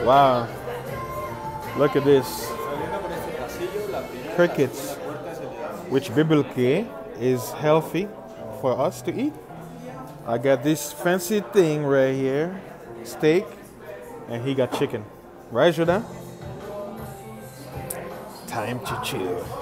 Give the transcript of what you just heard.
Wow. Look at this. Crickets, which biblically is healthy for us to eat. I got this fancy thing right here, steak, and he got chicken. Right, Jordan? Time to chew.